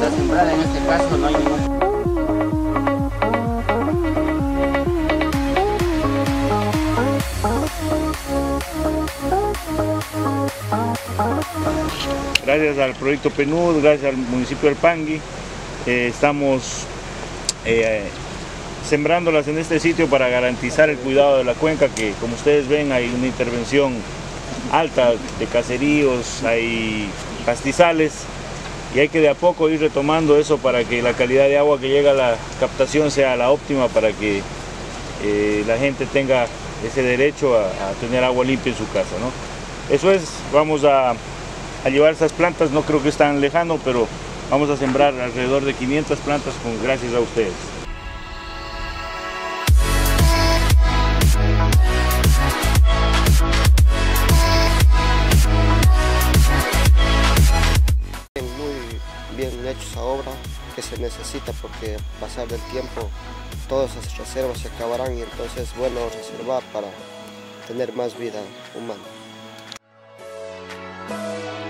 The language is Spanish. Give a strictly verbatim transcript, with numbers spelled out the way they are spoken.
para sembrar en este caso no hay ningún. Gracias al proyecto PNUD, gracias al municipio del Pangui, eh, estamos eh, sembrándolas en este sitio para garantizar el cuidado de la cuenca, que como ustedes ven hay una intervención alta de caseríos, hay pastizales y hay que de a poco ir retomando eso para que la calidad de agua que llega a la captación sea la óptima, para que eh, la gente tenga ese derecho a, a tener agua limpia en su casa, ¿no? Eso es, vamos a, a llevar esas plantas, no creo que es tan lejano, pero vamos a sembrar alrededor de quinientas plantas con, gracias a ustedes. Muy bien hecho esa obra que se necesita, porque al pasar del tiempo todas esas reservas se acabarán y entonces es bueno reservar para tener más vida humana.